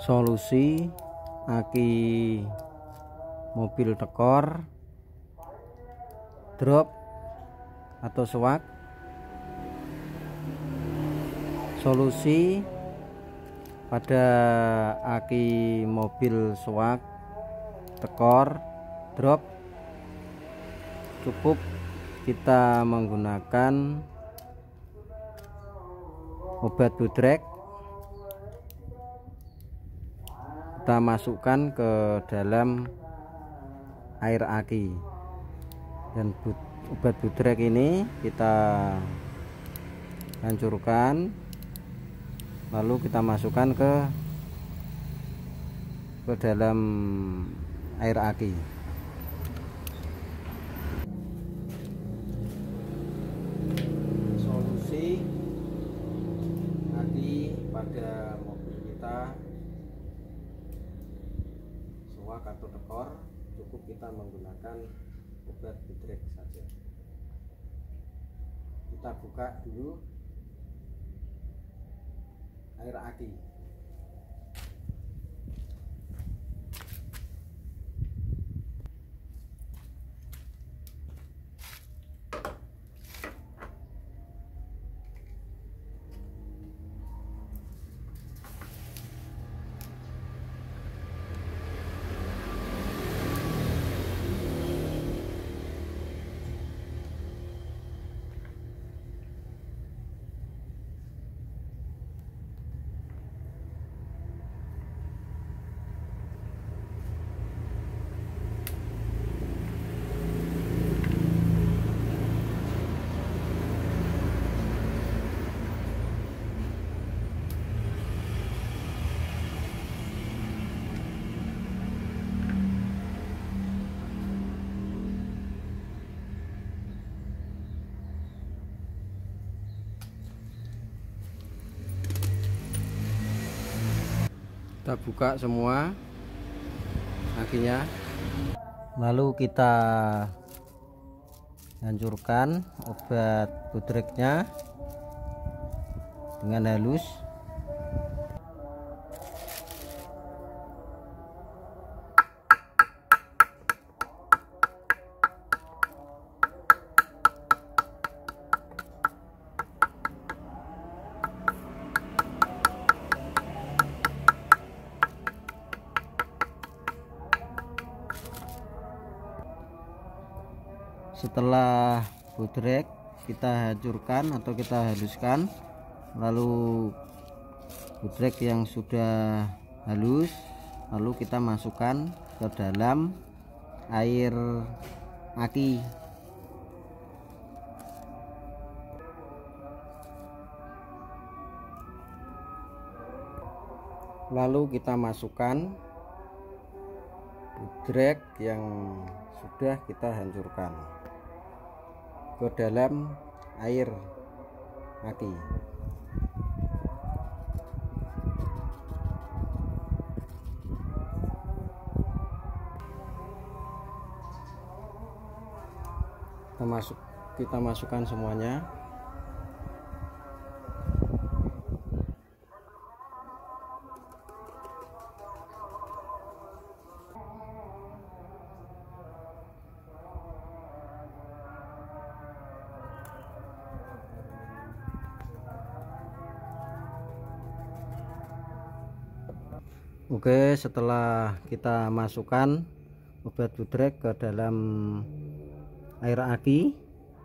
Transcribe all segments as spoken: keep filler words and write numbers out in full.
Solusi aki mobil tekor, drop atau sewak. Solusi pada aki mobil sewak, tekor, drop, cukup kita menggunakan obat budrek. Kita masukkan ke dalam air aki, dan obat budrek ini kita hancurkan, lalu kita masukkan ke ke dalam air aki. Solusi aki pada mobil kita sewak atau tekor, cukup kita menggunakan obat budrek saja. Kita buka dulu air aki. Kita buka semua akinya, lalu kita hancurkan obat budreknya dengan halus. Setelah budrek kita hancurkan atau kita haluskan, lalu budrek yang sudah halus lalu kita masukkan ke dalam air aki. Lalu kita masukkan budrek yang sudah kita hancurkan ke dalam air aki. Kita masuk kita masukkan semuanya. Oke, setelah kita masukkan obat budrek ke dalam air aki,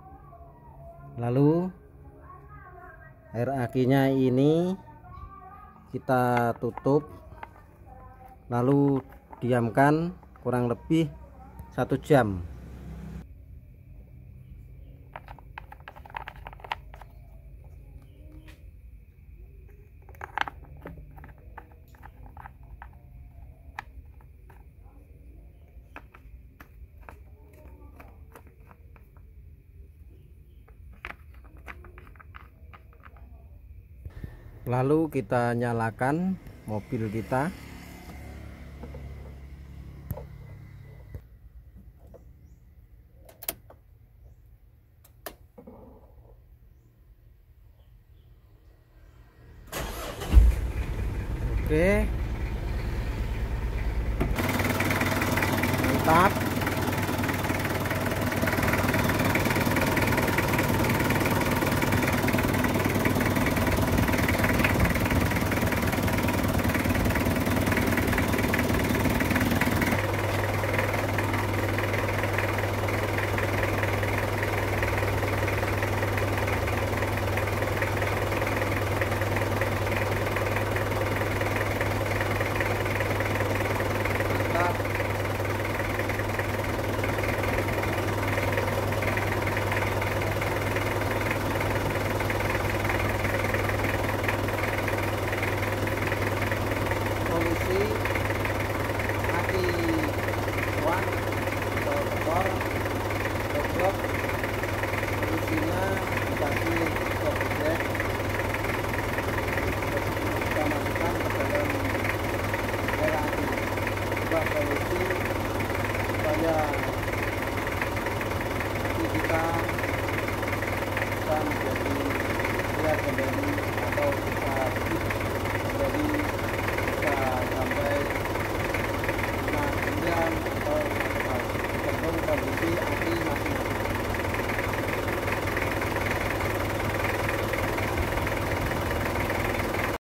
lalu air akinya ini kita tutup, lalu diamkan kurang lebih satu jam. Lalu kita nyalakan mobil kita. Oke, start. Polisi aki wan atau tekor goblok, polisinya dikasih stop brake, kita masukkan ke dalam daerah aki. Coba polisi supaya aki kita bisa menjadi lihat kembali atau